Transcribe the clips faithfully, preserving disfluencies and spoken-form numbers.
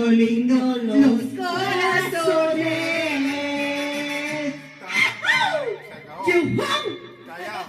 lindo los corazones. Callado.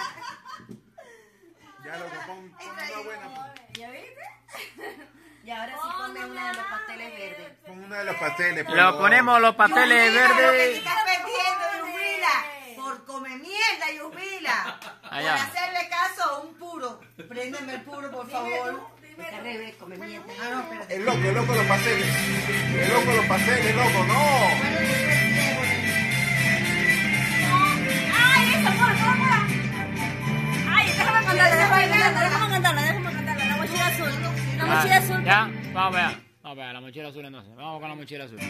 Ya lo que pon, pon una buena. ¿Ya viste? Y ahora sí ponme una de los pasteles verdes. Pon una de los pasteles. Lo ponemos los pasteles Yubila, lo que te verdes. estás perdiendo, Yubila. Por comer mierda, Yubila. Allá. Por hacerle caso a un puro. Préndeme el puro, por favor. Está al revés, come mierda. Ah, no, espérate. El loco, el loco los pasteles. El loco los pasteles, loco, no. ¡Ay, eso, por favor! ¡Ay, déjame cantarla, déjame cantarla, déjame cantarla, déjame cantarla! La mochila azul, la mochila azul. Ya, vamos a ver. Vamos a ver, la mochila azul entonces. Vamos con la mochila azul.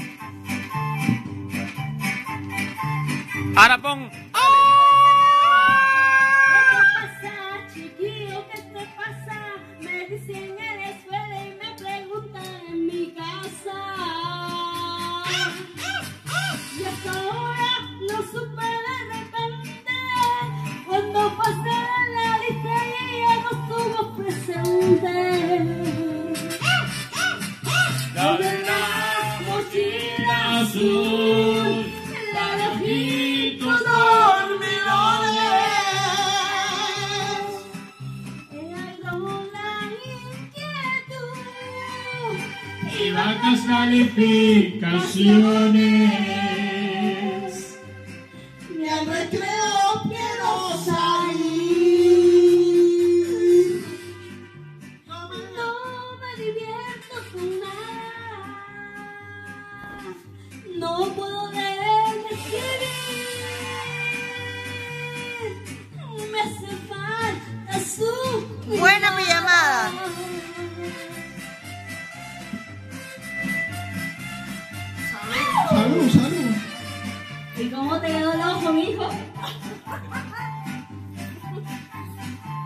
Ahora pon. ¿Qué te pasa, chiquillo? ¿Qué te pasa? Me dicen en la escuela y me preguntan en mi casa. Y hasta ahora lo supe de repente. Cuando pasé la lista y ella no estuvo presente. La de la mochila azul, la de ojitos dormilones. Ella con la inquietud y vacas calificaciones. Y al recreo quiero salir. No me divierto con nada. No puedo leer ni escribir. Me hace falta su Buena mi llamada. Salud, salud. ¿Y cómo te quedó el ojo, mijo?